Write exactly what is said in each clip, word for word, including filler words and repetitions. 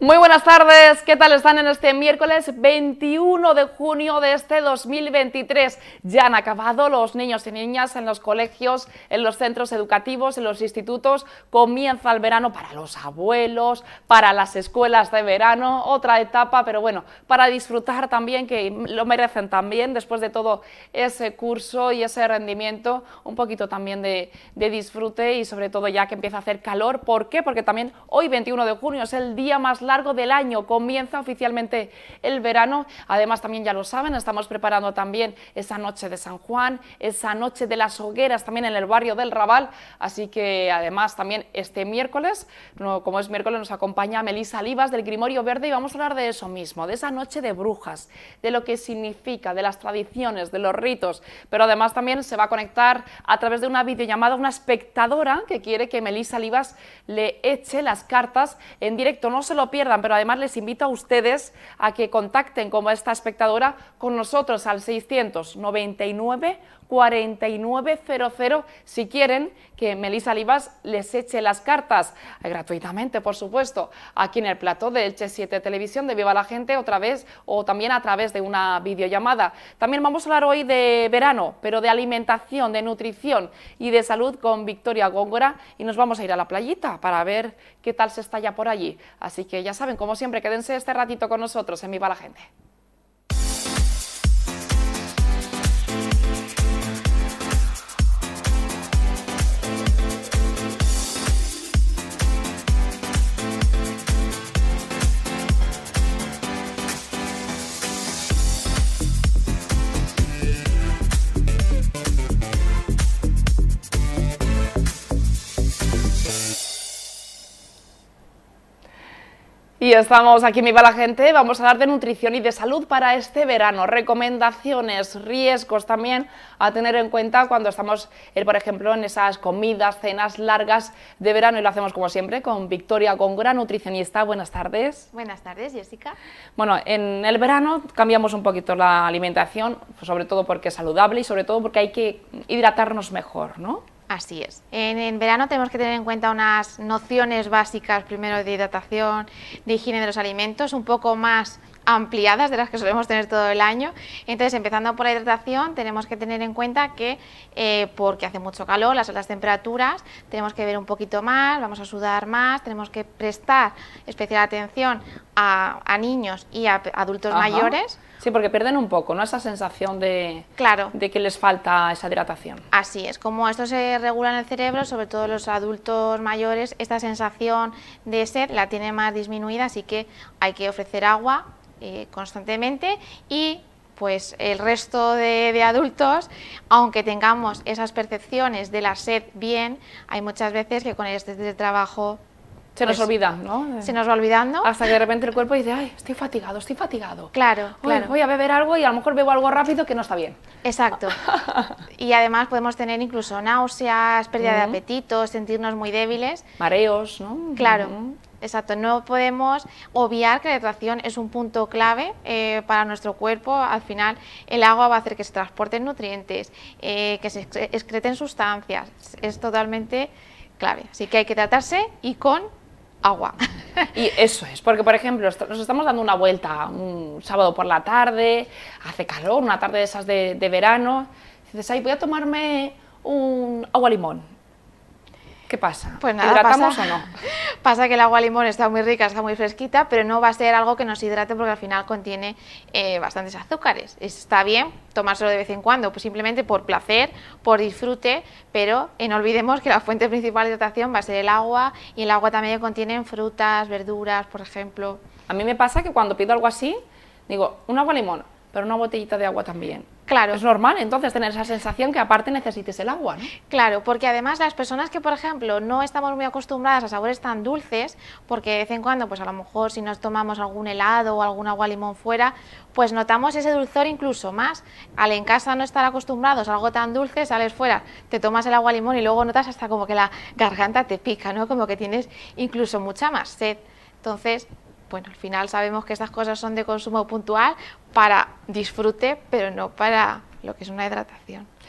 Muy buenas tardes, ¿qué tal están en este miércoles veintiuno de junio de este dos mil veintitrés? Ya han acabado los niños y niñas en los colegios, en los centros educativos, en los institutos. Comienza el verano para los abuelos, para las escuelas de verano, otra etapa, pero bueno, para disfrutar también, que lo merecen también, después de todo ese curso y ese rendimiento, un poquito también de, de disfrute y sobre todo ya que empieza a hacer calor. ¿Por qué? Porque también hoy veintiuno de junio es el día más largo largo del año, comienza oficialmente el verano. Además, también ya lo saben, estamos preparando también esa noche de San Juan, esa noche de las hogueras también en el barrio del Raval, así que además también este miércoles, no, como es miércoles, nos acompaña Melissa Alivas del Grimorio Verde y vamos a hablar de eso mismo, de esa noche de brujas, de lo que significa, de las tradiciones, de los ritos, pero además también se va a conectar a través de una videollamada una espectadora que quiere que Melissa Alivas le eche las cartas en directo. No se lo pierdan, pero además les invito a ustedes a que contacten como esta espectadora con nosotros al seiscientos noventa y nueve cuarenta y nueve cero cero si quieren que Melissa Alivas les eche las cartas, eh, gratuitamente por supuesto, aquí en el plató de Elche siete Televisión de Viva la Gente otra vez, o también a través de una videollamada. También vamos a hablar hoy de verano, pero de alimentación, de nutrición y de salud con Victoria Góngora, y nos vamos a ir a la playita para ver qué tal se está ya por allí. Así que ya saben, como siempre, quédense este ratito con nosotros en Viva la Gente. Y estamos aquí en Viva la Gente, vamos a hablar de nutrición y de salud para este verano, recomendaciones, riesgos también a tener en cuenta cuando estamos, eh, por ejemplo, en esas comidas, cenas largas de verano, y lo hacemos como siempre con Victoria Góngora, nutricionista. Buenas tardes. Buenas tardes, Jessica. Bueno, en el verano cambiamos un poquito la alimentación, sobre todo porque es saludable y sobre todo porque hay que hidratarnos mejor, ¿no? Así es. En, en verano tenemos que tener en cuenta unas nociones básicas, primero de hidratación, de higiene de los alimentos, un poco más ampliadas de las que solemos tener todo el año. Entonces, empezando por la hidratación, tenemos que tener en cuenta que eh, porque hace mucho calor, las altas temperaturas, tenemos que beber un poquito más, vamos a sudar más, tenemos que prestar especial atención a, a niños y a adultos Ajá. mayores. Sí, porque pierden un poco, ¿no? Esa sensación de, claro. de que les falta esa hidratación. Así es, como esto se regula en el cerebro, sobre todo los adultos mayores, esta sensación de sed la tiene más disminuida, así que hay que ofrecer agua eh, constantemente. Y pues el resto de, de adultos, aunque tengamos esas percepciones de la sed bien, hay muchas veces que con el estrés de trabajo se nos pues, olvida, ¿no? Se nos va olvidando. Hasta que de repente el cuerpo dice, ay, estoy fatigado, estoy fatigado. Claro, Uy, claro. Voy a beber algo y a lo mejor bebo algo rápido que no está bien. Exacto. Y además podemos tener incluso náuseas, pérdida uh-huh. de apetito, sentirnos muy débiles. Mareos, ¿no? Claro. Uh-huh. Exacto, no podemos obviar que la hidratación es un punto clave eh, para nuestro cuerpo. Al final el agua va a hacer que se transporten nutrientes, eh, que se excreten sustancias, es totalmente clave. Así que hay que tratarse y con agua. Y eso es, porque por ejemplo nos estamos dando una vuelta un sábado por la tarde, hace calor, una tarde de esas de, de verano, dices, ay, voy a tomarme un agua limón. ¿Qué pasa? Pues nada, ¿hidratamos pasa, o no? Pasa que el agua limón está muy rica, está muy fresquita, pero no va a ser algo que nos hidrate porque al final contiene eh, bastantes azúcares. Está bien tomárselo de vez en cuando, pues simplemente por placer, por disfrute, pero eh, no olvidemos que la fuente principal de hidratación va a ser el agua, y el agua también contiene frutas, verduras, por ejemplo. A mí me pasa que cuando pido algo así, digo, un agua limón, pero una botellita de agua también. Claro. Es normal entonces tener esa sensación que aparte necesites el agua, ¿no? Claro, porque además las personas que, por ejemplo, no estamos muy acostumbradas a sabores tan dulces, porque de vez en cuando, pues a lo mejor si nos tomamos algún helado o algún agua limón fuera, pues notamos ese dulzor incluso más. Al en casa no estar acostumbrados a algo tan dulce, sales fuera, te tomas el agua limón y luego notas hasta como que la garganta te pica, ¿no? Como que tienes incluso mucha más sed. Entonces, bueno, al final sabemos que estas cosas son de consumo puntual para disfrute, pero no para lo que es una hidratación.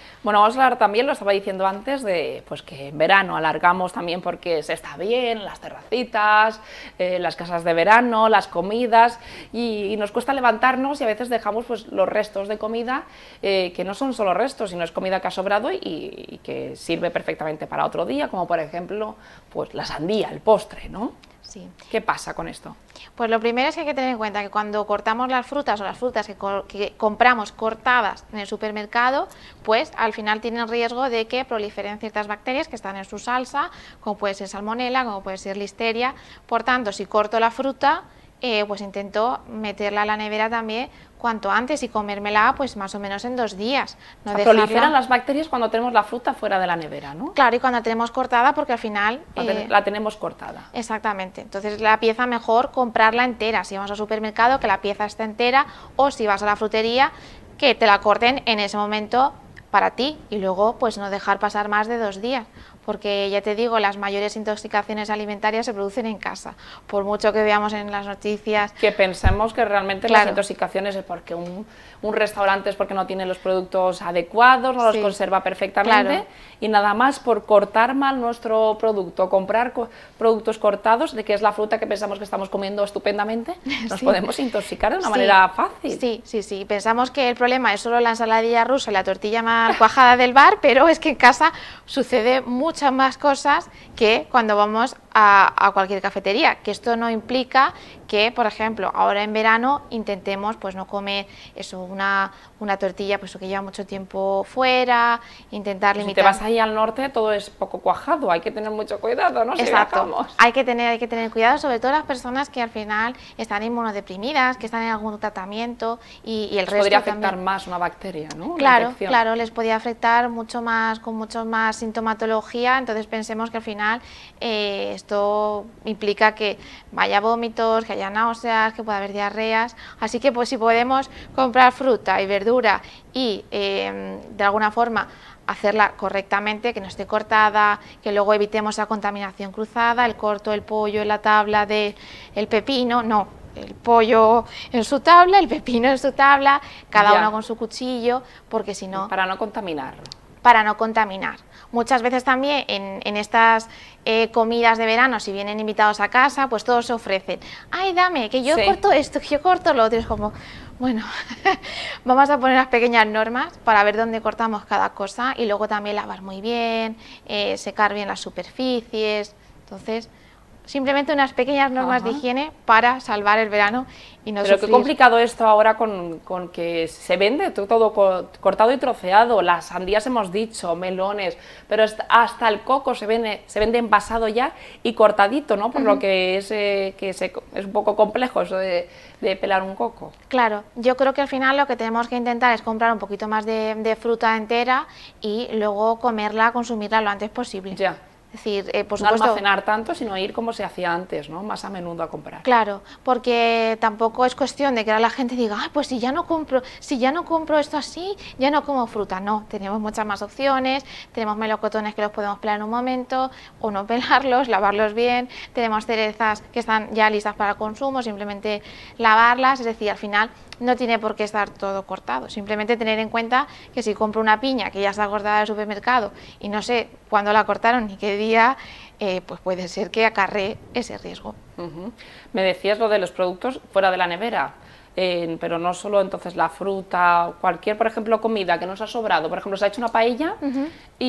Bueno, vamos a hablar también, lo estaba diciendo antes, de pues que en verano alargamos también porque se está bien, las terracitas, eh, las casas de verano, las comidas, y, y nos cuesta levantarnos y a veces dejamos pues los restos de comida, eh, que no son solo restos, sino es comida que ha sobrado y, y que sirve perfectamente para otro día, como por ejemplo pues la sandía, el postre, ¿no? Sí. ¿Qué pasa con esto? Pues lo primero es que hay que tener en cuenta que cuando cortamos las frutas o las frutas que, co que compramos cortadas en el supermercado, pues al final tienen riesgo de que proliferen ciertas bacterias que están en su salsa, como puede ser salmonela, como puede ser listeria. Por tanto, si corto la fruta, eh, pues intento meterla a la nevera también cuanto antes y comérmela pues más o menos en dos días. No o sea, dejarla... proliferan las bacterias cuando tenemos la fruta fuera de la nevera, ¿no? Claro, y cuando la tenemos cortada, porque al final... La, ten eh, la tenemos cortada. Exactamente, entonces la pieza mejor comprarla entera, si vamos al supermercado que la pieza esté entera, o si vas a la frutería que te la corten en ese momento para ti y luego pues no dejar pasar más de dos días. Porque ya te digo, las mayores intoxicaciones alimentarias se producen en casa, por mucho que veamos en las noticias. Que pensemos que realmente claro. las intoxicaciones es porque un, un restaurante es porque no tiene los productos adecuados, no los sí. conserva perfectamente, claro. y nada más por cortar mal nuestro producto, comprar co productos cortados, de que es la fruta que pensamos que estamos comiendo estupendamente, nos sí. podemos intoxicar de una sí. manera fácil. Sí, sí, sí, pensamos que el problema es solo la ensaladilla rusa y la tortilla mal cuajada del bar, pero es que en casa sucede mucho muchas más cosas que cuando vamos a, a cualquier cafetería, que esto no implica que, por ejemplo, ahora en verano intentemos pues no comer eso, una, una tortilla pues que lleva mucho tiempo fuera, intentar limitar... Si te vas ahí al norte todo es poco cuajado, hay que tener mucho cuidado, ¿no? Si Exacto, viajamos. hay que tener, hay que tener cuidado, sobre todo las personas que al final están inmunodeprimidas, que están en algún tratamiento y, y el les resto podría afectar también. más una bacteria, ¿no? Claro, claro, les podría afectar mucho más, con mucho más sintomatología, entonces pensemos que al final eh, esto implica que vaya vómitos, que haya náuseas, que pueda haber diarreas, así que pues si podemos comprar fruta y verdura y eh, de alguna forma hacerla correctamente, que no esté cortada, que luego evitemos la contaminación cruzada, el corto, el pollo, la tabla de el pepino, no, el pollo en su tabla, el pepino en su tabla, cada ya. uno con su cuchillo, porque si no... Para no contaminarlo. Para no contaminar. Muchas veces también en, en estas eh, comidas de verano, si vienen invitados a casa, pues todos se ofrecen, ay, dame, que yo sí. corto esto, que yo corto lo otro, es como, bueno, vamos a poner unas pequeñas normas para ver dónde cortamos cada cosa y luego también lavar muy bien, eh, secar bien las superficies, entonces... Simplemente unas pequeñas normas Ajá. de higiene para salvar el verano y no Pero sufrir. qué complicado esto ahora con, con que se vende todo cortado y troceado, las sandías hemos dicho, melones, pero hasta el coco se vende, se vende envasado ya y cortadito, ¿no? Por uh-huh. lo que, es, eh, que se, es un poco complejo eso de, de pelar un coco. Claro, yo creo que al final lo que tenemos que intentar es comprar un poquito más de, de fruta entera y luego comerla, consumirla lo antes posible. Ya. Es decir, eh, por no supuesto, almacenar tanto, sino ir como se hacía antes, ¿no? Más a menudo a comprar. Claro, porque tampoco es cuestión de que ahora la gente diga, ah, pues si ya no compro, si ya no compro esto así, ya no como fruta. No, tenemos muchas más opciones, tenemos melocotones que los podemos pelar en un momento, o no pelarlos, lavarlos bien, tenemos cerezas que están ya listas para el consumo, simplemente lavarlas, es decir, al final no tiene por qué estar todo cortado, simplemente tener en cuenta que si compro una piña que ya está cortada del supermercado y no sé cuándo la cortaron ni qué día, eh, pues puede ser que acarree ese riesgo. Uh-huh. Me decías lo de los productos fuera de la nevera, eh, pero no solo entonces la fruta, cualquier, por ejemplo, comida que nos ha sobrado, por ejemplo, se ha hecho una paella uh-huh.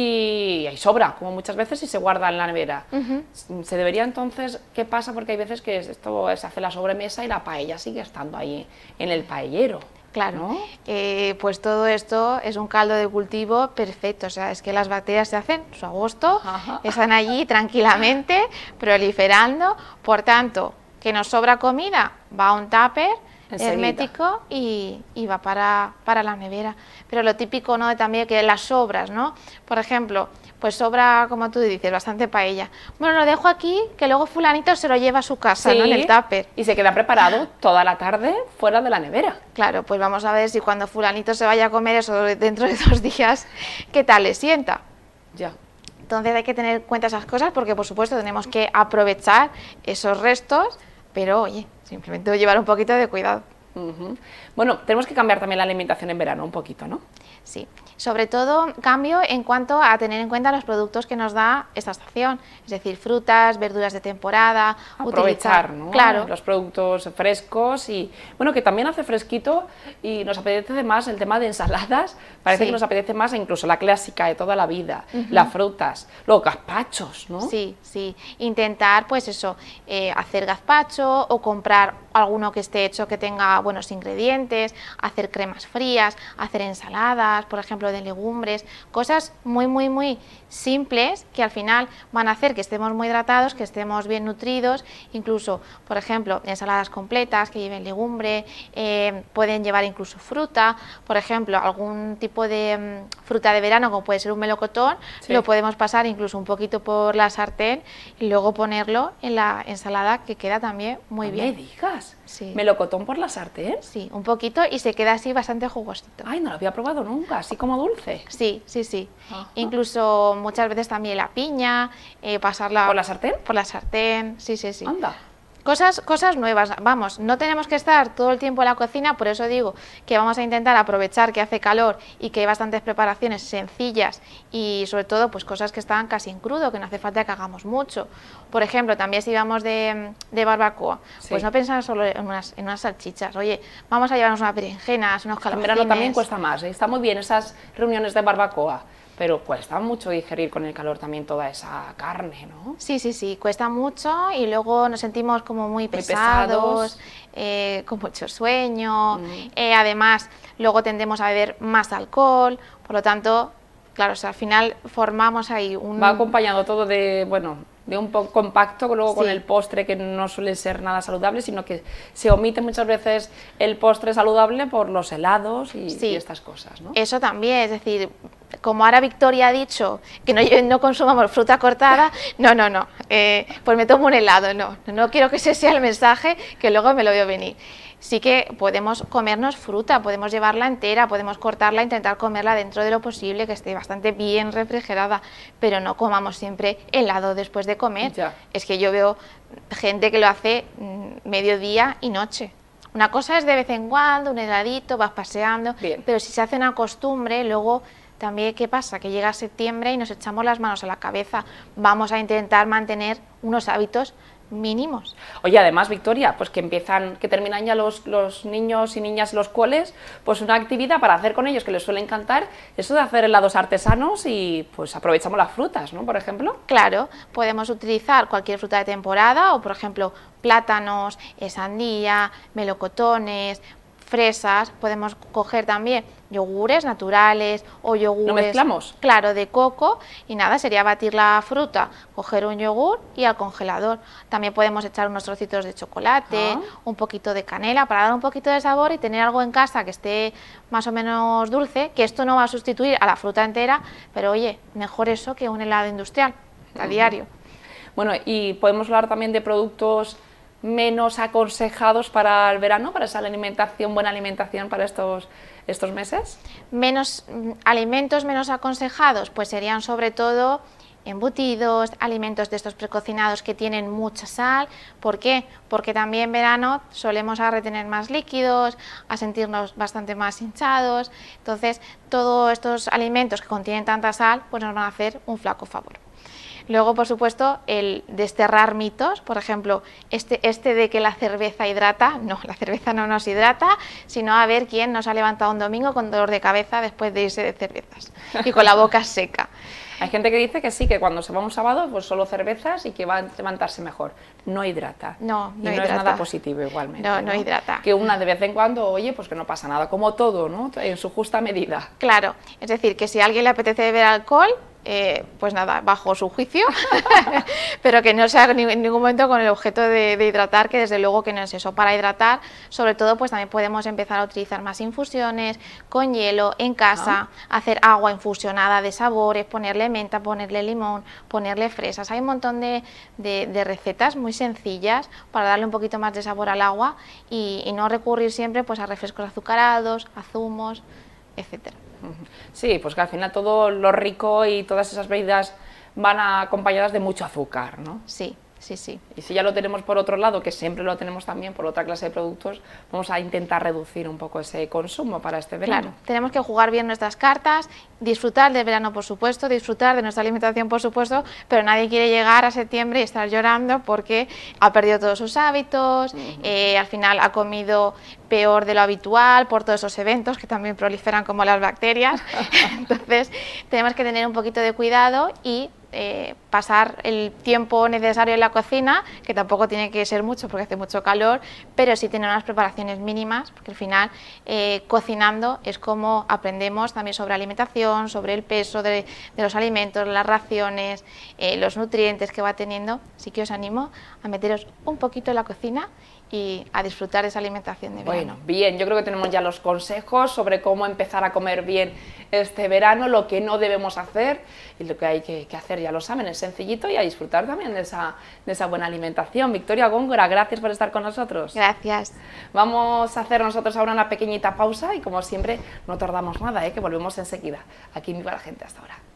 y hay sobra, como muchas veces, y se guarda en la nevera. Uh-huh. Se debería entonces, ¿qué pasa? Porque hay veces que esto se hace la sobremesa y la paella sigue estando ahí en el paellero. Claro, ¿no? eh, pues todo esto es un caldo de cultivo perfecto, o sea, es que las bacterias se hacen su agosto, Ajá. están allí tranquilamente proliferando, por tanto, que nos sobra comida, va a un tupper hermético y, y va para, para la nevera. Pero lo típico, ¿no?, de también que las sobras, ¿no? Por ejemplo, pues sobra, como tú dices, bastante paella. Bueno, lo dejo aquí, que luego fulanito se lo lleva a su casa, sí, ¿no?, en el tupper. Y se queda preparado toda la tarde fuera de la nevera. Claro, pues vamos a ver si cuando fulanito se vaya a comer eso dentro de dos días, ¿qué tal le sienta? Ya. Entonces hay que tener en cuenta esas cosas porque, por supuesto, tenemos que aprovechar esos restos, pero, oye, simplemente llevar un poquito de cuidado. Uh-huh. Bueno, tenemos que cambiar también la alimentación en verano un poquito, ¿no? Sí, sobre todo cambio en cuanto a tener en cuenta los productos que nos da esta estación, es decir, frutas, verduras de temporada, aprovechar, utilizar, ¿no? Claro. Los productos frescos y, bueno, que también hace fresquito y nos apetece más el tema de ensaladas, parece Sí. que nos apetece más incluso la clásica de toda la vida, Uh-huh. las frutas, los gazpachos, ¿no? Sí, sí, intentar pues eso, eh, hacer gazpacho o comprar alguno que esté hecho que tenga buenos ingredientes, hacer cremas frías, hacer ensaladas, por ejemplo, de legumbres, cosas muy, muy, muy simples que al final van a hacer que estemos muy hidratados, que estemos bien nutridos, incluso, por ejemplo, ensaladas completas que lleven legumbre, eh, pueden llevar incluso fruta, por ejemplo, algún tipo de mm, fruta de verano como puede ser un melocotón, Sí. lo podemos pasar incluso un poquito por la sartén y luego ponerlo en la ensalada, que queda también muy No bien. me digas, Sí. melocotón por la sartén. Sí, un poquito y se queda así bastante jugosito. Ay, no lo había probado nunca, así como dulce. Sí, sí, sí. Ajá. Incluso muchas veces también la piña, eh, pasarla... ¿Por la sartén? Por la sartén, sí, sí, sí. Anda. Cosas, cosas nuevas, vamos, no tenemos que estar todo el tiempo en la cocina, por eso digo que vamos a intentar aprovechar que hace calor y que hay bastantes preparaciones sencillas y sobre todo pues cosas que están casi en crudo, que no hace falta que hagamos mucho. Por ejemplo, también si vamos de, de barbacoa, Sí. pues no pensar solo en unas, en unas salchichas, oye, vamos a llevarnos unas berenjenas, unos En calabacines. verano también cuesta más, ¿eh? Está muy bien esas reuniones de barbacoa, pero cuesta mucho digerir con el calor también toda esa carne, ¿no? Sí, sí, sí, cuesta mucho y luego nos sentimos como muy pesados. pesados, eh, con mucho sueño, Mm. eh, además luego tendemos a beber más alcohol, por lo tanto, claro, o sea, al final formamos ahí un... Va acompañado todo de, bueno, de un poco compacto, luego con Sí. el postre que no suele ser nada saludable, sino que se omite muchas veces el postre saludable por los helados y, Sí. y estas cosas, ¿no? Eso también, es decir, como ahora Victoria ha dicho que no, no consumamos fruta cortada, no, no, no, eh, pues me tomo un helado, no, no quiero que ese sea el mensaje, que luego me lo veo venir. Sí que podemos comernos fruta, podemos llevarla entera, podemos cortarla, intentar comerla dentro de lo posible, que esté bastante bien refrigerada, pero no comamos siempre helado después de comer. Ya. Es que yo veo gente que lo hace mm, mediodía y noche. Una cosa es de vez en cuando, un heladito, vas paseando, Bien. pero si se hace una costumbre, luego también, ¿qué pasa? Que llega septiembre y nos echamos las manos a la cabeza. Vamos a intentar mantener unos hábitos mínimos. Oye, además, Victoria, pues que empiezan, que terminan ya los, los niños y niñas los coles, pues una actividad para hacer con ellos que les suele encantar, eso de hacer helados artesanos y pues aprovechamos las frutas, ¿no? Por ejemplo. Claro, podemos utilizar cualquier fruta de temporada o, por ejemplo, plátanos, eh, sandía, melocotones, fresas, podemos coger también yogures naturales o yogures... ¿Lo mezclamos? Claro, de coco y nada, sería batir la fruta, coger un yogur y al congelador. También podemos echar unos trocitos de chocolate, Ah. un poquito de canela para dar un poquito de sabor y tener algo en casa que esté más o menos dulce, que esto no va a sustituir a la fruta entera, pero oye, mejor eso que un helado industrial a diario. Bueno, y podemos hablar también de productos menos aconsejados para el verano, para esa alimentación, buena alimentación para estos, estos meses. Menos mm, alimentos menos aconsejados, pues serían sobre todo embutidos, alimentos de estos precocinados que tienen mucha sal. ¿Por qué? Porque también en verano solemos a retener más líquidos, a sentirnos bastante más hinchados. Entonces, todos estos alimentos que contienen tanta sal, pues nos van a hacer un flaco favor. Luego, por supuesto, el desterrar mitos, por ejemplo, este, este de que la cerveza hidrata, no, la cerveza no nos hidrata, sino a ver quién nos ha levantado un domingo con dolor de cabeza después de irse de cervezas y con la boca seca. Hay gente que dice que sí, que cuando se va un sábado, pues solo cervezas y que va a levantarse mejor. No hidrata. No, y no no hidrata. es nada positivo igualmente. No, no hidrata. Que una de vez en cuando, oye, pues que no pasa nada, como todo, ¿no? En su justa medida. Claro, es decir, que si a alguien le apetece beber alcohol, eh, pues nada, bajo su juicio, pero que no sea en ningún momento con el objeto de, de hidratar, que desde luego que no es eso. Para hidratar, sobre todo, pues también podemos empezar a utilizar más infusiones, con hielo, en casa, Ah. hacer agua infusionada de sabores, ponerle menta, ponerle limón, ponerle fresas. Hay un montón de, de, de recetas muy sencillas para darle un poquito más de sabor al agua y, y no recurrir siempre pues a refrescos azucarados, a zumos, etcétera. Sí, pues que al final todo lo rico y todas esas bebidas van acompañadas de mucho azúcar, ¿no? Sí, sí, sí. Y si ya lo tenemos por otro lado, que siempre lo tenemos también por otra clase de productos, vamos a intentar reducir un poco ese consumo para este verano. Claro, tenemos que jugar bien nuestras cartas, disfrutar del verano, por supuesto, disfrutar de nuestra alimentación, por supuesto, pero nadie quiere llegar a septiembre y estar llorando porque ha perdido todos sus hábitos, uh-huh. eh, al final ha comido peor de lo habitual por todos esos eventos que también proliferan como las bacterias. Entonces, tenemos que tener un poquito de cuidado y Eh, pasar el tiempo necesario en la cocina, que tampoco tiene que ser mucho porque hace mucho calor, pero sí tener unas preparaciones mínimas, porque al final eh, cocinando es como aprendemos también sobre alimentación, sobre el peso de, de los alimentos, las raciones, eh, los nutrientes que va teniendo. Así que os animo a meteros un poquito en la cocina y a disfrutar de esa alimentación de verano. Bueno, bien, yo creo que tenemos ya los consejos sobre cómo empezar a comer bien este verano, lo que no debemos hacer y lo que hay que, que hacer, ya lo saben, es sencillito y a disfrutar también de esa, de esa buena alimentación. Victoria Góngora, gracias por estar con nosotros. Gracias. Vamos a hacer nosotros ahora una pequeñita pausa y como siempre no tardamos nada, ¿eh? Que volvemos enseguida. Aquí en Viva la Gente, hasta ahora.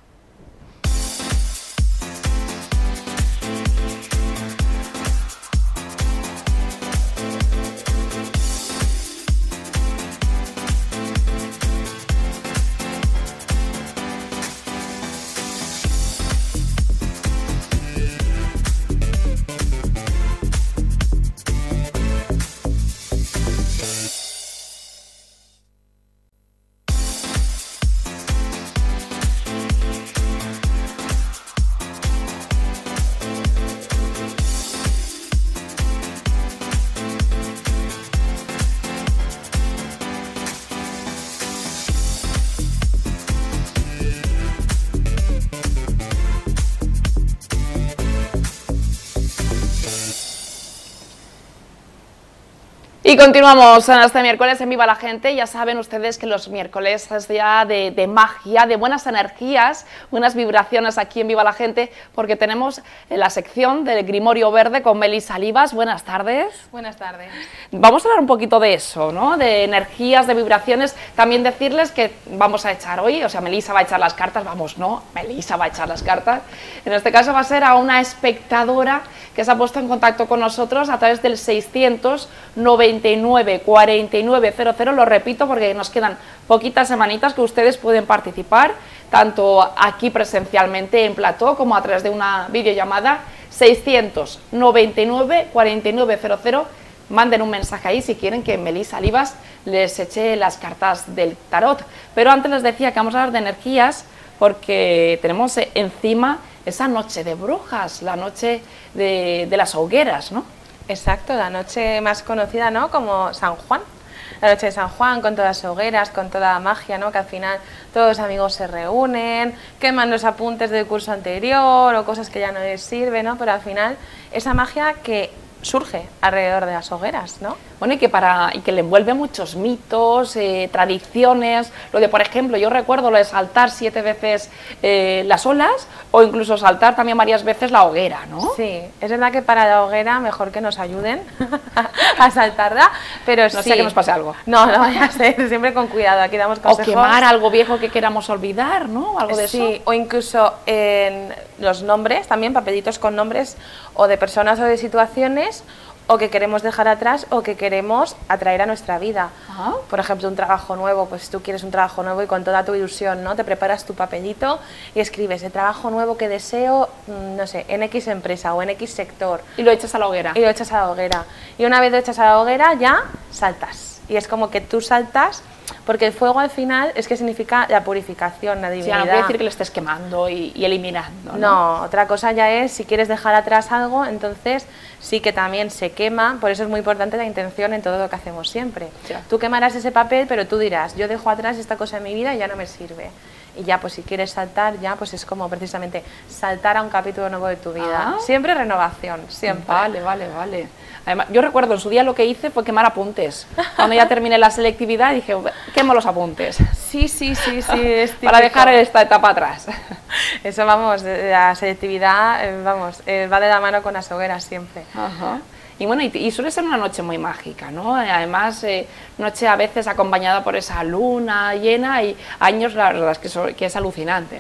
Y continuamos en este miércoles en Viva la Gente. Ya saben ustedes que los miércoles es día de, de magia, de buenas energías, buenas vibraciones aquí en Viva la Gente, porque tenemos la sección del Grimorio Verde con Melissa Alibas. Buenas tardes. Buenas tardes. Vamos a hablar un poquito de eso, ¿no? De energías, de vibraciones. También decirles que vamos a echar hoy, o sea, Melissa va a echar las cartas, vamos, no, Melissa va a echar las cartas. En este caso va a ser a una espectadora que se ha puesto en contacto con nosotros a través del seiscientos noventa y nueve, cuarenta y nueve cero cero, lo repito porque nos quedan poquitas semanitas que ustedes pueden participar, tanto aquí presencialmente en plató como a través de una videollamada. Seiscientos noventa y nueve, cuarenta y nueve cero cero, manden un mensaje ahí si quieren que Melissa Alibas les eche las cartas del tarot. Pero antes les decía que vamos a hablar de energías porque tenemos encima esa noche de brujas, la noche de, de las hogueras, ¿no? Exacto, la noche más conocida, ¿no?, como San Juan. La noche de San Juan, con todas las hogueras, con toda la magia, ¿no?, que al final todos los amigos se reúnen, queman los apuntes del curso anterior o cosas que ya no les sirven, ¿no? Pero al final esa magia que surge alrededor de las hogueras, ¿no? Bueno, y que, para, y que le envuelve muchos mitos, eh, tradiciones, lo de, por ejemplo, yo recuerdo lo de saltar siete veces eh, las olas, o incluso saltar también varias veces la hoguera, ¿no? Sí, es verdad que para la hoguera mejor que nos ayuden a saltarla, pero no sí. No sea que nos pase algo. No, no vaya a ser, siempre con cuidado, aquí damos consejos. O quemar algo viejo que queramos olvidar, ¿no? Algo de sí, eso. O incluso en los nombres, también papelitos con nombres o de personas o de situaciones, o que queremos dejar atrás o que queremos atraer a nuestra vida. Ajá. Por ejemplo, un trabajo nuevo, pues tú quieres un trabajo nuevo y con toda tu ilusión, ¿no?, te preparas tu papelito y escribes el trabajo nuevo que deseo, no sé, en X empresa o en X sector. Y lo echas a la hoguera. Y lo echas a la hoguera. Y una vez lo echas a la hoguera ya saltas. Y es como que tú saltas, porque el fuego al final es que significa la purificación, la divinidad. Sí, no quiere decir que le estés quemando y, y eliminando, ¿no? No, otra cosa ya es, si quieres dejar atrás algo, entonces sí que también se quema, por eso es muy importante la intención en todo lo que hacemos siempre. Ya. Tú quemarás ese papel, pero tú dirás, yo dejo atrás esta cosa en mi vida y ya no me sirve. Y ya, pues si quieres saltar, ya pues es como precisamente saltar a un capítulo nuevo de tu vida. Ah. Siempre renovación, siempre. Vale, vale, vale. Además, yo recuerdo en su día lo que hice fue quemar apuntes. Cuando ya terminé la selectividad dije, quemo los apuntes. Sí, sí, sí, sí, es típico. Para dejar esta etapa atrás. Eso, vamos, la selectividad, eh, vamos, eh, va de la mano con las hogueras siempre. Ajá. Y bueno, y, y suele ser una noche muy mágica, ¿no? Además, eh, noche a veces acompañada por esa luna llena y años, la verdad es que, so, que es alucinante, ¿no?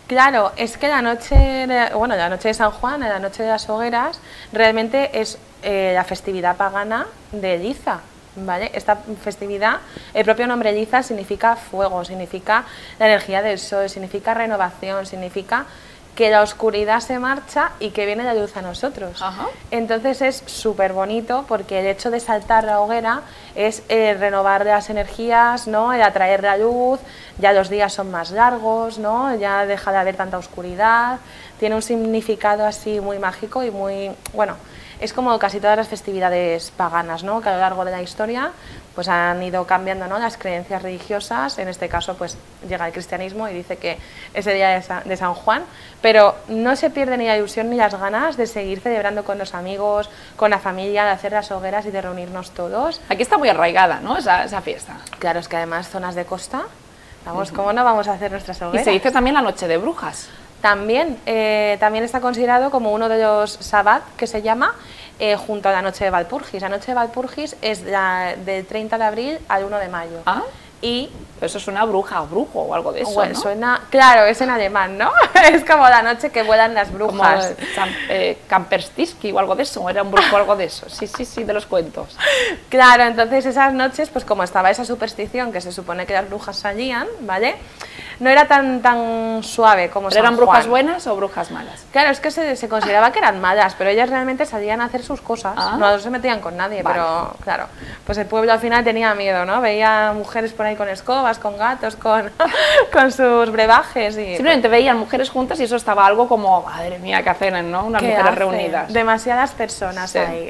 Claro, es que la noche, de, bueno, la noche de San Juan, la noche de las hogueras, realmente es eh, la festividad pagana de Liza, ¿vale? Esta festividad, el propio nombre Liza significa fuego, significa la energía del sol, significa renovación, significa que la oscuridad se marcha y que viene la luz a nosotros. Ajá. Entonces es súper bonito porque el hecho de saltar la hoguera es eh, renovar las energías, ¿no? El atraer la luz, ya los días son más largos, ¿no? Ya deja de haber tanta oscuridad, tiene un significado así muy mágico y muy, bueno, es como casi todas las festividades paganas, ¿no? Que a lo largo de la historia pues han ido cambiando, ¿no? Las creencias religiosas, en este caso pues llega el cristianismo y dice que es el día de San, de San Juan, pero no se pierde ni la ilusión ni las ganas de seguir celebrando con los amigos, con la familia, de hacer las hogueras y de reunirnos todos. Aquí está muy arraigada, ¿no? Esa, esa fiesta. Claro, es que además zonas de costa, vamos, uh-huh. ¿Cómo no vamos a hacer nuestras hogueras? Y se dice también la noche de brujas. También, eh, también está considerado como uno de los sabbat, que se llama, eh, junto a la noche de Valpurgis. La noche de Valpurgis es la, del treinta de abril al uno de mayo. ¿Ah? Y eso suena a bruja o brujo o algo de eso, bueno, ¿no? Suena, claro, es en alemán, ¿no? Es como la noche que vuelan las brujas. Como eh, Kamperstiski o algo de eso, era un brujo o algo de eso. Sí, sí, sí, de los cuentos. Claro, entonces esas noches, pues como estaba esa superstición que se supone que las brujas salían, ¿vale? No era tan tan suave como San ¿Eran Juan. brujas buenas o brujas malas? Claro, es que se, se consideraba que eran malas, pero ellas realmente salían a hacer sus cosas, ah. no se metían con nadie, vale. Pero claro, pues el pueblo al final tenía miedo, ¿no? Veía mujeres por ahí con escobas, con gatos, con, con sus brebajes y... Simplemente veían mujeres juntas y eso estaba algo como, madre mía, ¿qué hacen, no? Unas mujeres hace? reunidas. Demasiadas personas sí. ahí.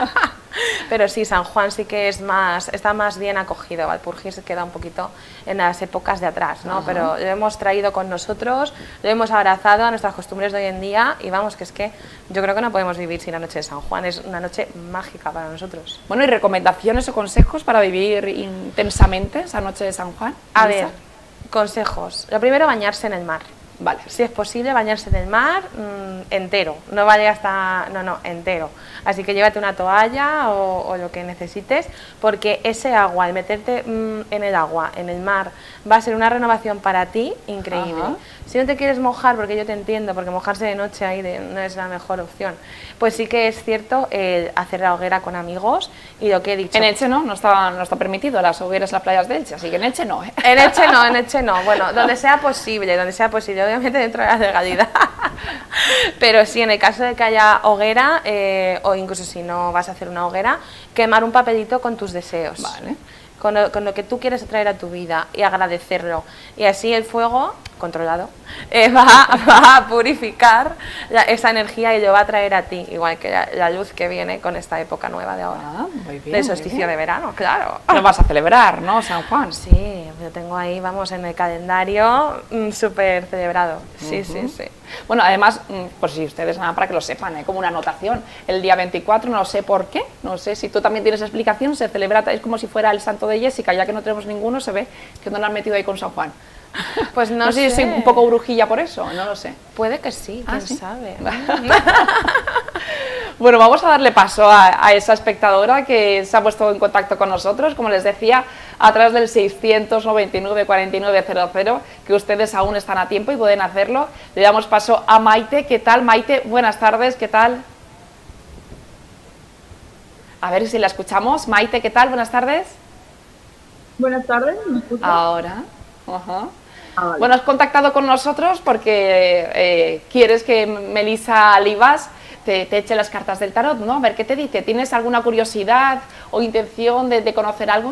Pero sí, San Juan sí que es más, está más bien acogido. Valpurgis queda un poquito en las épocas de atrás, ¿no? Ajá. Pero lo hemos traído con nosotros, lo hemos abrazado a nuestras costumbres de hoy en día y vamos, que es que yo creo que no podemos vivir sin la noche de San Juan, es una noche mágica para nosotros. Bueno, ¿y recomendaciones o consejos para vivir intensamente esa noche de San Juan? A ver, consejos. Lo primero, bañarse en el mar. Vale. Si es posible, bañarse en el mar mmm, entero, no vale hasta, no, no, entero. Así que llévate una toalla o, o lo que necesites, porque ese agua, al meterte mmm, en el agua, en el mar, va a ser una renovación para ti increíble. Ajá. Si no te quieres mojar, porque yo te entiendo, porque mojarse de noche ahí de, no es la mejor opción, pues sí que es cierto el hacer la hoguera con amigos y lo que he dicho. En Elche no, no está, no está permitido las hogueras en las playas de Elche, así que en Elche no, ¿eh? En Elche no, en Elche no, bueno, donde sea posible, donde sea posible, obviamente dentro de la legalidad. Pero sí, en el caso de que haya hoguera, eh, o incluso si no vas a hacer una hoguera, quemar un papelito con tus deseos. Vale. Con lo, con lo que tú quieres traer a tu vida y agradecerlo. Y así el fuego, controlado, eh, va, va a purificar la, esa energía y lo va a traer a ti, igual que la, la luz que viene con esta época nueva de ahora. Ah, muy bien, del solsticio de verano, claro. Lo vas a celebrar, ¿no, San Juan? Sí, lo tengo ahí, vamos, en el calendario, mmm, súper celebrado. Sí, uh-huh. sí, sí. Bueno, además, por si ustedes nada, para que lo sepan, ¿eh? Como una anotación, el día veinticuatro, no sé por qué, no sé si tú también tienes explicación, se celebra, es como si fuera el santo de Jessica, ya que no tenemos ninguno, se ve que no lo han metido ahí con San Juan. Pues no, no sé sé si soy un poco brujilla por eso, no lo sé. Puede que sí, quién ¿Ah, sí? sabe. Bueno, vamos a darle paso a, a esa espectadora que se ha puesto en contacto con nosotros, como les decía, a través del seiscientos noventa y nueve cuarenta y nueve cero cero, que ustedes aún están a tiempo y pueden hacerlo. Le damos paso a Maite. ¿Qué tal, Maite? Buenas tardes, ¿qué tal? A ver si la escuchamos. Maite, ¿qué tal? Buenas tardes. Buenas tardes, ¿me escuchas? Ahora. Ajá. Ah, vale. Bueno, has contactado con nosotros porque eh, quieres que Melissa Livas te, te eche las cartas del tarot, ¿no? A ver, ¿qué te dice? ¿Tienes alguna curiosidad o intención de, de conocer algo?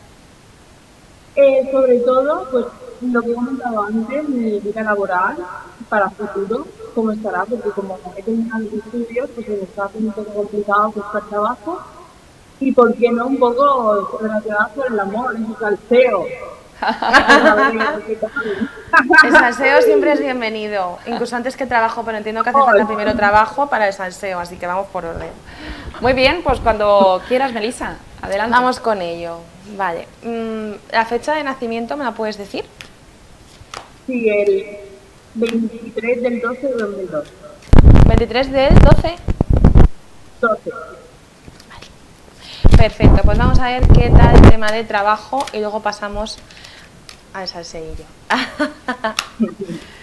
Eh, sobre todo, pues lo que he comentado antes, mi vida laboral para futuro, cómo estará, porque como he tenido estudios, pues me está un poco complicado buscar trabajo. Y por qué no un poco relacionado con el amor, el salseo. El salseo siempre es bienvenido, incluso antes que trabajo, pero entiendo que hace falta primero trabajo para el salseo, así que vamos por orden. Muy bien, pues cuando quieras, Melissa, adelante. Vamos con ello. Vale, ¿la fecha de nacimiento me la puedes decir? Sí, el veintitrés del doce de dos mil dos. ¿veintitrés del doce? doce. Perfecto, pues vamos a ver qué tal el tema de trabajo y luego pasamos al salseillo.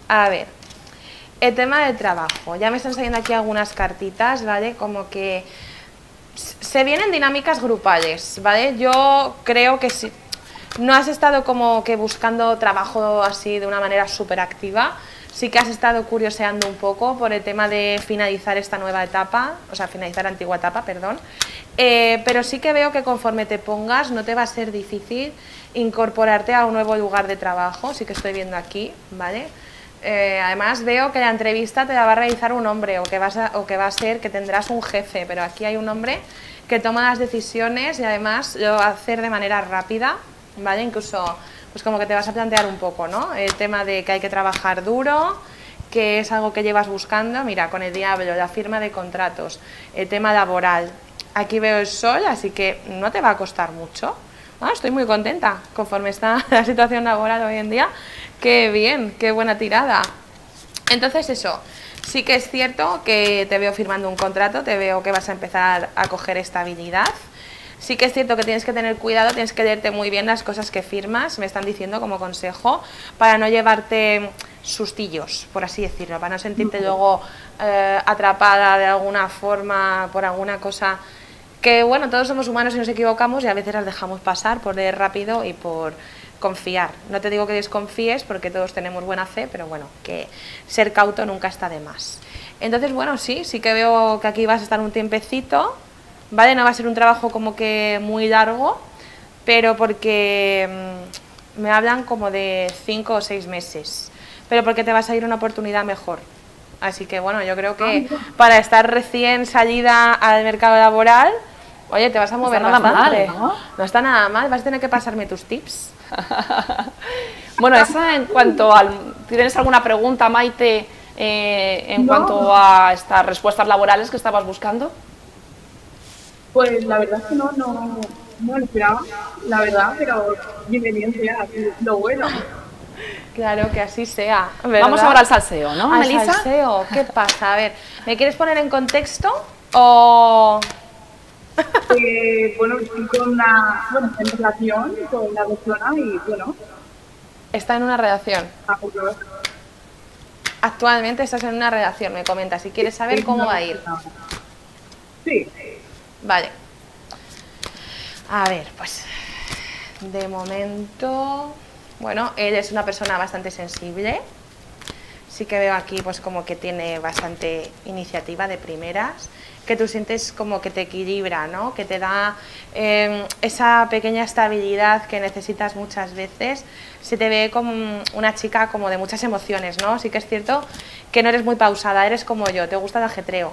A ver, el tema del trabajo. Ya me están saliendo aquí algunas cartitas, ¿vale? Como que se vienen dinámicas grupales, ¿vale? Yo creo que si no has estado como que buscando trabajo así de una manera súper activa, sí que has estado curioseando un poco por el tema de finalizar esta nueva etapa, o sea, finalizar la antigua etapa, perdón. Eh, pero sí que veo que conforme te pongas no te va a ser difícil incorporarte a un nuevo lugar de trabajo, sí que estoy viendo aquí, ¿vale? Eh, además veo que la entrevista te la va a realizar un hombre o que, vas a, o que va a ser que tendrás un jefe, pero aquí hay un hombre que toma las decisiones y además lo va a hacer de manera rápida, ¿vale? Incluso pues como que te vas a plantear un poco, ¿no? El tema de que hay que trabajar duro, que es algo que llevas buscando, mira, con el diablo, la firma de contratos, el tema laboral. Aquí veo el sol, así que no te va a costar mucho. Ah, estoy muy contenta conforme está la situación laboral hoy en día. Qué bien, qué buena tirada. Entonces eso, sí que es cierto que te veo firmando un contrato, te veo que vas a empezar a coger estabilidad. Sí que es cierto que tienes que tener cuidado, tienes que leerte muy bien las cosas que firmas, me están diciendo como consejo, para no llevarte sustillos, por así decirlo, para no sentirte luego eh, atrapada de alguna forma por alguna cosa que, bueno, todos somos humanos y nos equivocamos y a veces las dejamos pasar por ir rápido y por confiar. No te digo que desconfíes porque todos tenemos buena fe, pero bueno, que ser cauto nunca está de más. Entonces, bueno, sí, sí que veo que aquí vas a estar un tiempecito, ¿vale? No va a ser un trabajo como que muy largo, pero porque mmm, me hablan como de cinco o seis meses, pero porque te va a salir una oportunidad mejor. Así que bueno, yo creo que para estar recién salida al mercado laboral, oye, te vas a mover no bastante. Mal, ¿no? No está nada mal, vas a tener que pasarme tus tips. Bueno, esa en cuanto al... ¿Tienes alguna pregunta, Maite, eh, en No. cuanto a estas respuestas laborales que estabas buscando? Pues la verdad es que no, no, no lo esperaba, la verdad, pero bienvenido sea, lo bueno. Claro que así sea, ¿verdad? Vamos ahora al salseo, ¿no, Al Melissa? salseo, ¿qué pasa? A ver, ¿me quieres poner en contexto o...? Eh, bueno, estoy con una, bueno, en relación con una persona y bueno, Está en una relación. a futuro. Actualmente estás en una relación, me comentas, y quieres saber cómo va a ir. Sí, Vale. A ver, pues de momento, bueno, él es una persona bastante sensible. Sí que veo aquí pues como que tiene bastante iniciativa de primeras, que tú sientes como que te equilibra, ¿no? Que te da eh, esa pequeña estabilidad que necesitas muchas veces. Se te ve como una chica como de muchas emociones, ¿no? Sí que es cierto que no eres muy pausada, eres como yo, te gusta el ajetreo.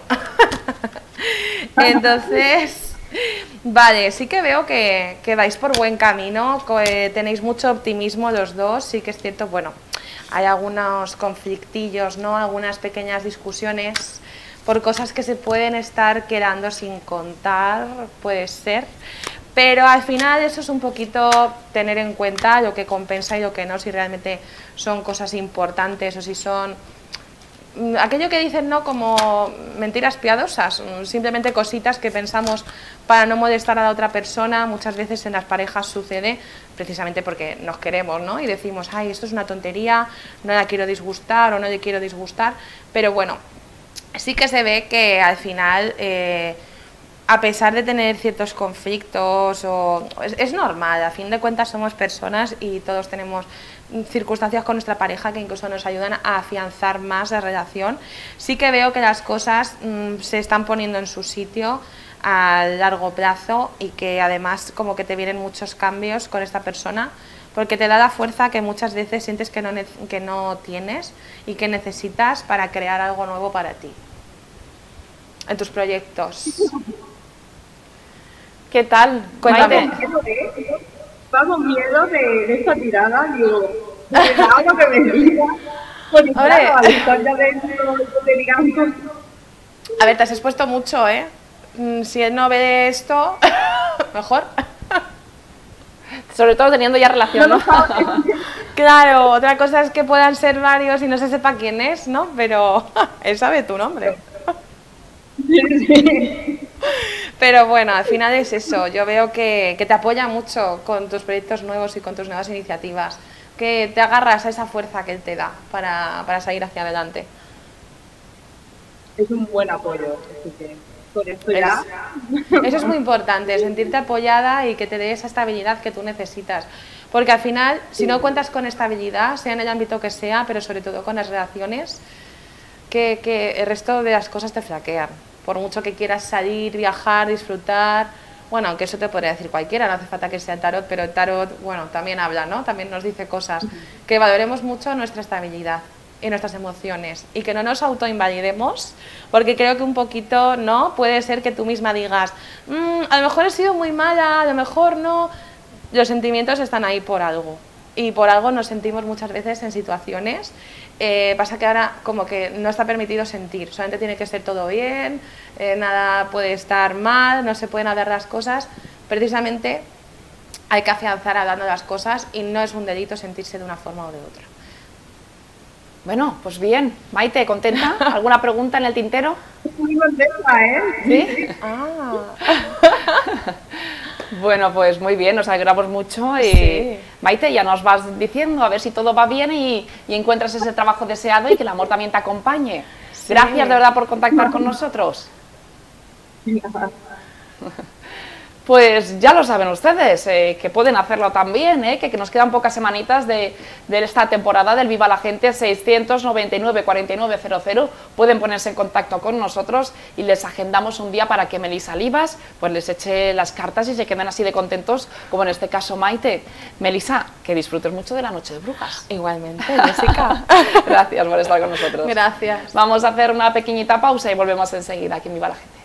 Entonces, vale, sí que veo que, que vais por buen camino, que tenéis mucho optimismo los dos, sí que es cierto, bueno, hay algunos conflictillos, ¿no? Algunas pequeñas discusiones por cosas que se pueden estar quedando sin contar, puede ser, pero al final eso es un poquito tener en cuenta lo que compensa y lo que no, si realmente son cosas importantes o si son aquello que dicen, ¿no?, como mentiras piadosas, simplemente cositas que pensamos para no molestar a la otra persona. Muchas veces en las parejas sucede precisamente porque nos queremos, ¿no? Y decimos, ay, esto es una tontería, no la quiero disgustar o no le quiero disgustar, pero bueno, sí que se ve que al final, eh, a pesar de tener ciertos conflictos, o, es, es normal, a fin de cuentas somos personas y todos tenemos circunstancias con nuestra pareja que incluso nos ayudan a afianzar más la relación. Sí que veo que las cosas mmm, se están poniendo en su sitio a largo plazo y que además como que te vienen muchos cambios con esta persona, porque te da la fuerza que muchas veces sientes que no, que no tienes y que necesitas para crear algo nuevo para ti en tus proyectos. ¿Qué tal? Cuéntame. Va con miedo de, de esta tirada, digo, de algo que me diga, porque claro, al estar ya dentro de digamos. A ver, te has expuesto mucho, ¿eh? Si él no ve esto, mejor. Sobre todo teniendo ya relación, ¿no? Claro, otra cosa es que puedan ser varios y no se sepa quién es, ¿no? Pero él sabe tu nombre. Sí. Pero bueno, al final es eso, yo veo que, que te apoya mucho con tus proyectos nuevos y con tus nuevas iniciativas, que te agarras a esa fuerza que él te da para, para seguir hacia adelante. Es un buen apoyo, así que con esto ya... Es, eso es muy importante, sentirte apoyada y que te dé esa estabilidad que tú necesitas. Porque al final, si no cuentas con estabilidad, sea en el ámbito que sea, pero sobre todo con las relaciones, que, que el resto de las cosas te flaquean. Por mucho que quieras salir, viajar, disfrutar, bueno, aunque eso te podría decir cualquiera, no hace falta que sea el tarot, pero el tarot, bueno, también habla, ¿no? También nos dice cosas, que valoremos mucho nuestra estabilidad y nuestras emociones y que no nos autoinvalidemos, porque creo que un poquito, ¿no? Puede ser que tú misma digas, mmm, a lo mejor he sido muy mala, a lo mejor no. Los sentimientos están ahí por algo y por algo nos sentimos muchas veces en situaciones. Eh, pasa que ahora como que no está permitido sentir, solamente tiene que ser todo bien, eh, nada puede estar mal, no se pueden hablar las cosas. Precisamente hay que afianzar hablando las cosas y no es un delito sentirse de una forma o de otra. Bueno, pues bien. Maite, ¿contenta? ¿Alguna pregunta en el tintero? Muy contenta, ¿eh? ¿Sí? Ah. Bueno, pues muy bien, nos alegramos mucho y Sí. Maite, ya nos vas diciendo a ver si todo va bien y, y encuentras ese trabajo deseado y que el amor también te acompañe. Sí. Gracias de verdad por contactar con nosotros. Pues ya lo saben ustedes, eh, que pueden hacerlo también, eh, que, que nos quedan pocas semanitas de, de esta temporada del Viva la Gente. Seiscientos noventa y nueve cuarenta y nueve cero cero, pueden ponerse en contacto con nosotros y les agendamos un día para que Melissa Livas pues les eche las cartas y se queden así de contentos como en este caso Maite. Melissa, que disfrutes mucho de la Noche de Brujas. Igualmente, Jessica. Gracias por estar con nosotros. Gracias. Vamos a hacer una pequeñita pausa y volvemos enseguida aquí en Viva la Gente.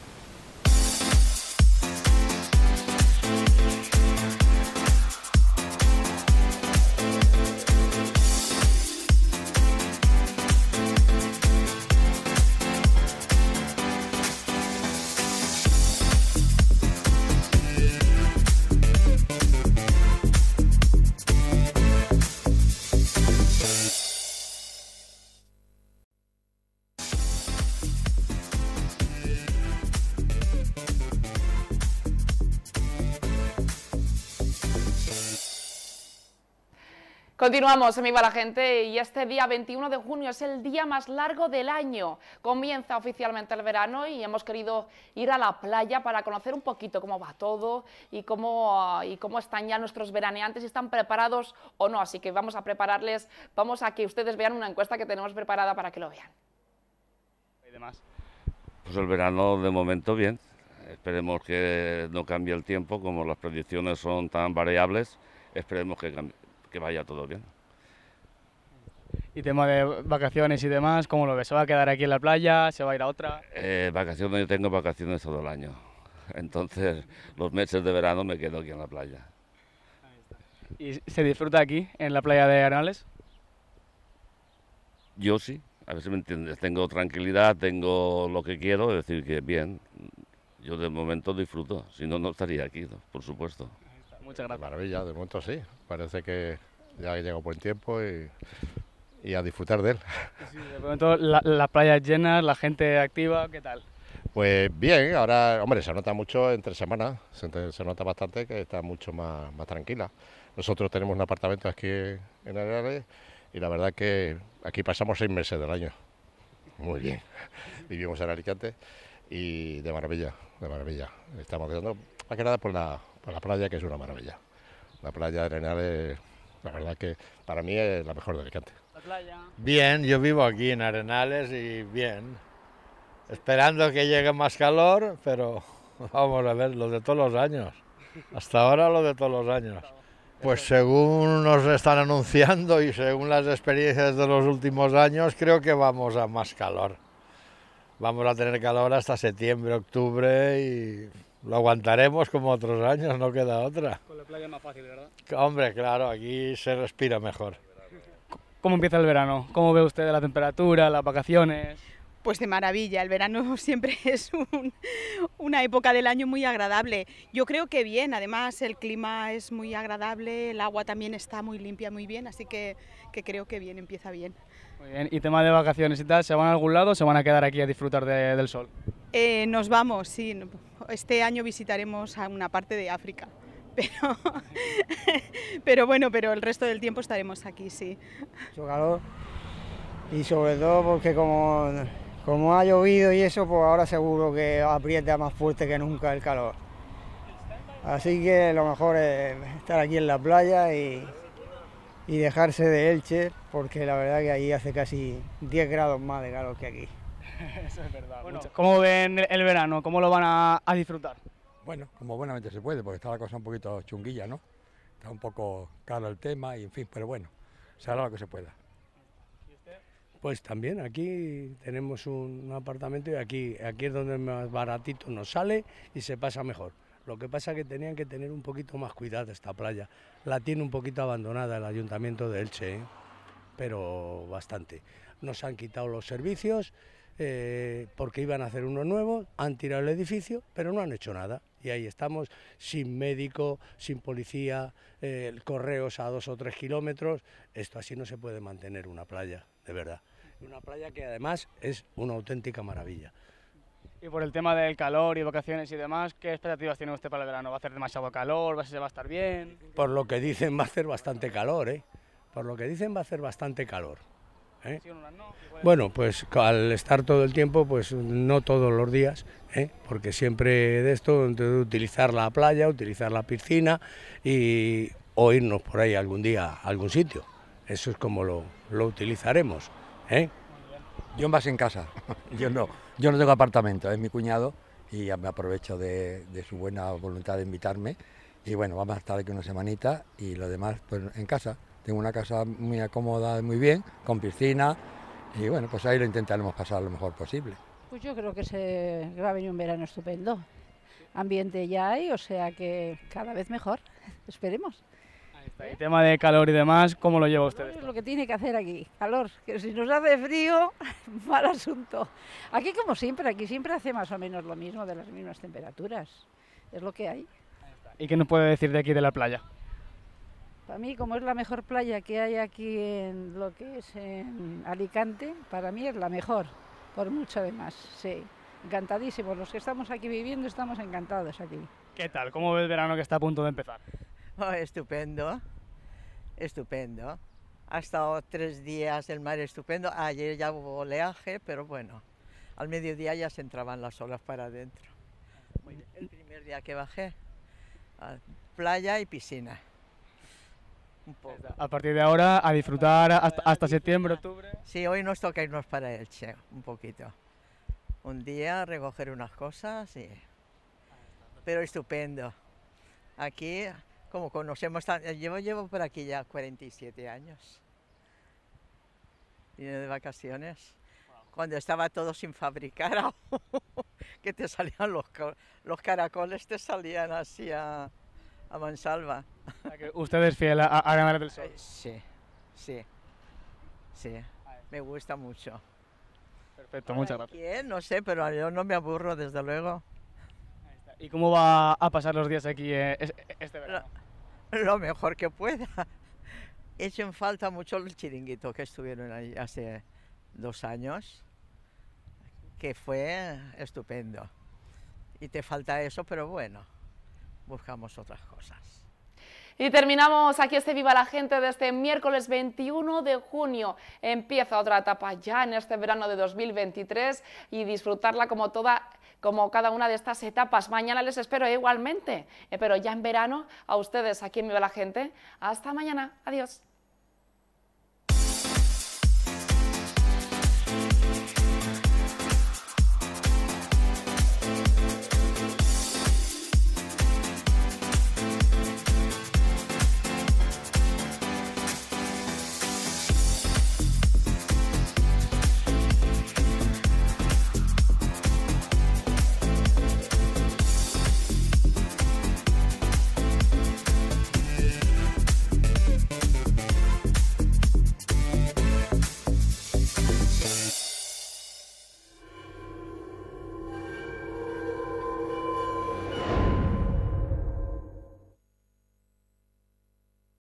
Continuamos en Viva la Gente y este día veintiuno de junio es el día más largo del año. Comienza oficialmente el verano y hemos querido ir a la playa para conocer un poquito cómo va todo y cómo, y cómo están ya nuestros veraneantes, si están preparados o no. Así que vamos a prepararles, vamos a que ustedes vean una encuesta que tenemos preparada para que lo vean. ¿Y demás? Pues el verano de momento bien. Esperemos que no cambie el tiempo, como las predicciones son tan variables, esperemos que cambie. Que vaya todo bien. Y tema de vacaciones y demás, ¿cómo lo ves? ¿Se va a quedar aquí en la playa? ¿Se va a ir a otra? Eh, vacaciones, yo tengo vacaciones todo el año. Entonces, los meses de verano me quedo aquí en la playa. ¿Y se disfruta aquí, en la playa de Arenales? Yo sí, a ver si me entiendes. Tengo tranquilidad, tengo lo que quiero, es decir, que bien. Yo de momento disfruto, si no, no estaría aquí, ¿no? Por supuesto. Muchas gracias. Maravilla, de momento sí. Parece que ya llega buen tiempo y, y a disfrutar de él. Sí, de momento la, las playas llenas, la gente activa, ¿qué tal? Pues bien, ahora, hombre, se nota mucho entre semanas, se, se nota bastante que está mucho más, más tranquila. Nosotros tenemos un apartamento aquí en Arenales y la verdad que aquí pasamos seis meses del año. Muy bien. Vivimos en Alicante y de maravilla, de maravilla. Estamos quedando más que nada por la... la playa, que es una maravilla. La playa de Arenales, la verdad que para mí es la mejor de Alicante. La playa. Bien, yo vivo aquí en Arenales y bien. Esperando que llegue más calor, pero vamos a ver, lo de todos los años. Hasta ahora lo de todos los años. Pues según nos están anunciando y según las experiencias de los últimos años, creo que vamos a más calor. Vamos a tener calor hasta septiembre, octubre y... lo aguantaremos como otros años, no queda otra. Con la playa es más fácil, ¿verdad? Hombre, claro, aquí se respira mejor. ¿Cómo empieza el verano? ¿Cómo ve usted la temperatura, las vacaciones? Pues de maravilla, el verano siempre es un, una época del año muy agradable. Yo creo que bien, además el clima es muy agradable, el agua también está muy limpia, muy bien, así que, que creo que bien, empieza bien. Muy bien, y tema de vacaciones y tal, ¿se van a algún lado o se van a quedar aquí a disfrutar de, del sol? Eh, nos vamos, sí, este año visitaremos a una parte de África, pero, pero bueno, pero el resto del tiempo estaremos aquí, sí. Mucho calor y sobre todo porque como, como ha llovido y eso, pues ahora seguro que aprieta más fuerte que nunca el calor. Así que lo mejor es estar aquí en la playa y, y dejarse de Elche, porque la verdad que ahí hace casi diez grados más de calor que aquí. Eso es verdad. Bueno, ¿cómo ven el verano? ¿Cómo lo van a, a disfrutar? Bueno, como buenamente se puede, porque está la cosa un poquito chunguilla, ¿no? Está un poco caro el tema y en fin, pero bueno, se hará lo que se pueda. ¿Y usted? Pues también aquí tenemos un apartamento y aquí, aquí es donde más baratito nos sale y se pasa mejor. Lo que pasa es que tenían que tener un poquito más cuidado esta playa. La tiene un poquito abandonada el Ayuntamiento de Elche, ¿eh? Pero bastante. Nos han quitado los servicios eh, porque iban a hacer uno nuevo, han tirado el edificio, pero no han hecho nada. Y ahí estamos sin médico, sin policía, eh, correos a dos o tres kilómetros. Esto así no se puede mantener una playa, de verdad. Una playa que además es una auténtica maravilla. Y por el tema del calor y vacaciones y demás, ¿qué expectativas tiene usted para el verano? ¿Va a hacer demasiado calor? ¿Va a, se va a estar bien? Por lo que dicen va a hacer bastante calor, ¿eh? Por lo que dicen va a hacer bastante calor. ¿eh? Bueno, pues al estar todo el tiempo, pues no todos los días, ¿eh? Porque siempre de esto, de utilizar la playa, utilizar la piscina y o irnos por ahí algún día a algún sitio. Eso es como lo, lo utilizaremos, ¿eh? Yo más en casa, yo no, yo no tengo apartamento, es mi cuñado y ya me aprovecho de, de su buena voluntad de invitarme y bueno, vamos a estar aquí una semanita y lo demás pues en casa. Tengo una casa muy acomodada, muy bien, con piscina y bueno, pues ahí lo intentaremos pasar lo mejor posible. Pues yo creo que se que va a venir un verano estupendo. Ambiente ya hay, o sea que cada vez mejor, esperemos. El tema de calor y demás, ¿cómo lo lleva usted? Es lo que tiene que hacer aquí, calor, que si nos hace frío, mal asunto. Aquí como siempre, aquí siempre hace más o menos lo mismo, de las mismas temperaturas, es lo que hay. ¿Y qué nos puede decir de aquí de la playa? Para mí, como es la mejor playa que hay aquí en lo que es en Alicante, para mí es la mejor, por mucho además, sí. Encantadísimos, los que estamos aquí viviendo estamos encantados aquí. ¿Qué tal? ¿Cómo ve el verano que está a punto de empezar? Oh, estupendo, estupendo. Ha estado tres días el mar estupendo. Ayer ya hubo oleaje, pero bueno, al mediodía ya se entraban las olas para adentro. El primer día que bajé, playa y piscina. Un poco. A partir de ahora, a disfrutar hasta, hasta septiembre, octubre. Sí, hoy nos toca irnos para Elche, un poquito. Un día recoger unas cosas, y... pero estupendo. Aquí... Como conocemos, llevo, llevo por aquí ya cuarenta y siete años. Vine de vacaciones. Cuando estaba todo sin fabricar, que te salían los, los caracoles, te salían así a, a mansalva. ¿Usted es fiel a, a Canales del Sol? Sí, sí, sí, me gusta mucho. Perfecto, muchas gracias. ¿Quién? No sé, pero yo no me aburro, desde luego. ¿Y cómo va a pasar los días aquí eh, este verano? Lo, lo mejor que pueda. He hecho en falta mucho el chiringuito que estuvieron ahí hace dos años, que fue estupendo. Y te falta eso, pero bueno, buscamos otras cosas. Y terminamos aquí este Viva la Gente de este miércoles veintiuno de junio. Empieza otra etapa ya en este verano de dos mil veintitrés y disfrutarla como toda, como cada una de estas etapas. Mañana les espero igualmente, eh, pero ya en verano a ustedes aquí en Viva la Gente. Hasta mañana. Adiós.